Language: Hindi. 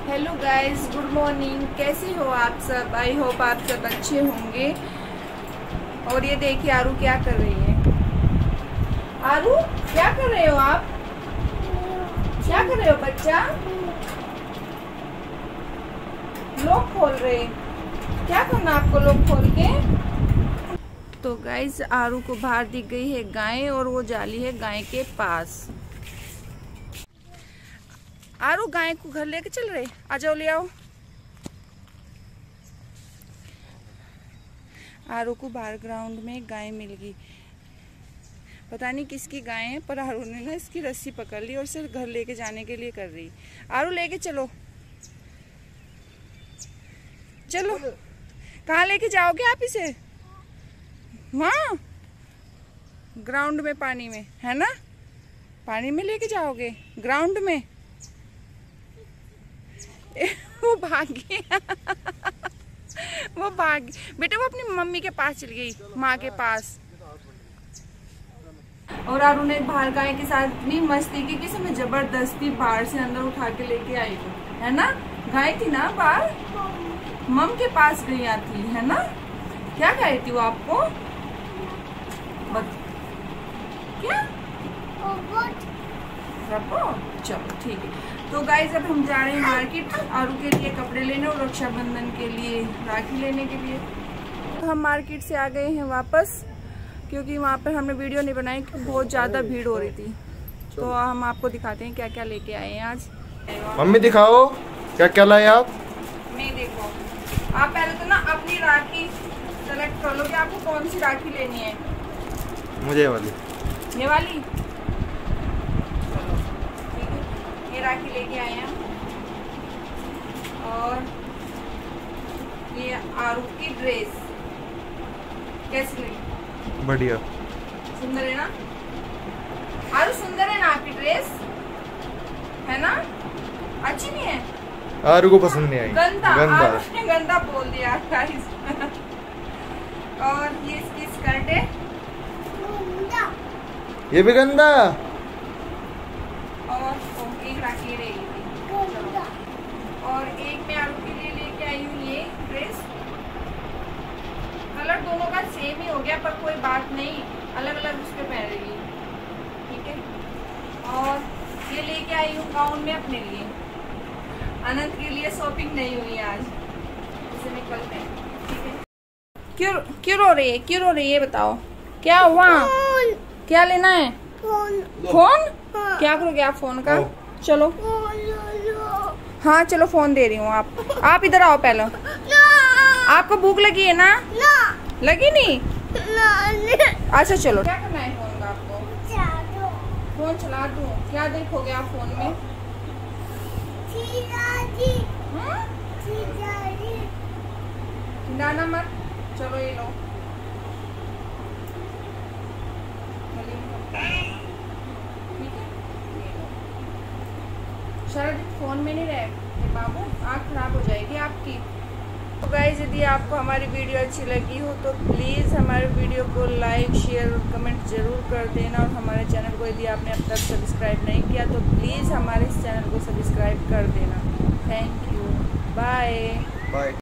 Hello guys, good morning. कैसे हो आप सब? आई होप आप सब अच्छे होंगे। और ये देखिए आरू क्या कर रही है। आरू क्या कर रहे हो आप? क्या कर रहे हो बच्चा? लॉक खोल रहे। क्या करना आपको लॉक खोल के? तो गाइस आरू को बाहर दिख गई है गाय और वो जाली है गाय के पास। आरू गाय को घर लेके चल रहे। आ जाओ, ले आओ। आरू को बाहर ग्राउंड में गाय मिल गई। पता नहीं किसकी गाय है, पर आरू ने ना इसकी रस्सी पकड़ ली और सिर्फ घर लेके जाने के लिए कर रही। आरू लेके चलो, चलो। कहाँ लेके जाओगे आप इसे? वहाँ ग्राउंड में, पानी में है ना? पानी में लेके जाओगे ग्राउंड में? वो भागी। वो भागी बेटा, वो अपनी मम्मी के पास चली गई, माँ के पास। और आरू ने बाहर गाय के साथ इतनी मस्ती की कि मैं जबरदस्ती बाहर से अंदर उठा के लेके आई हूँ, है ना? गाय थी ना बाहर, मम के पास गई थी, है ना? क्या गाय थी वो आपको? क्या? चलो ठीक है। तो गाइस अब हम जा रहे हैं मार्केट आरू के लिए कपड़े लेने और रक्षाबंधन के लिए राखी लेने के लिए। तो हम मार्केट से आ गए हैं वापस, क्योंकि वहाँ पर हमने वीडियो नहीं बनाई क्योंकि बहुत ज़्यादा भीड़ हो रही थी। तो हम आपको दिखाते हैं क्या क्या लेके आए हैं आज। मम्मी दिखाओ क्या क्या लाए आप। मैं देखो, आप पहले तो ना अपनी राखी सेलेक्ट कर लो कि आपको कौन सी राखी लेनी है। मुझे वाली, ये वाली। ये राखी लेके आए हैं। और ये आरू की ड्रेस कैसी लगी? बढ़िया, सुंदर है ना? आरू सुंदर है ना आपकी ड्रेस? है ना? अच्छी नहीं है? आरू को पसंद नहीं आई। गंदा। गंदा। आरू ने गंदा बोल दिया गाइस। और ये इसकी स्कर्ट है। ये भी गंदा। और एक राखी रहेगी। और एक मैं आरू के लिए लेके आई हूँ ये ड्रेस। कलर दोनों का सेम ही हो गया, पर कोई बात नहीं, अलग अलग उसके पहनेगी, ठीक है। और ये लेके आई हूँ गाउन में अपने लिए। अनंत के लिए शॉपिंग नहीं हुई आज, इसे निकलते हैं, ठीक है। क्यों रो रही है? क्यों रो रही है बताओ, क्या हुआ? क्या लेना है? फोन? क्या करोगे आप फोन का? चलो, हाँ चलो फोन दे रही हूँ। आप इधर आओ पहले। आपको भूख लगी है ना? लगी नहीं? अच्छा चलो। क्या करना है फोन का आपको? फोन चला दूँ? क्या देखोगे आप फोन में? चिल्लाना मत। चलो ये लो। शरद फोन में नहीं रहे बाबू, आँख खराब हो जाएगी आपकी। तो गाइस यदि आपको हमारी वीडियो अच्छी लगी हो तो प्लीज़ हमारे वीडियो को लाइक, शेयर और कमेंट ज़रूर कर देना। और हमारे चैनल को यदि आपने अब तक सब्सक्राइब नहीं किया तो प्लीज़ हमारे इस चैनल को सब्सक्राइब कर देना। Thank you, bye.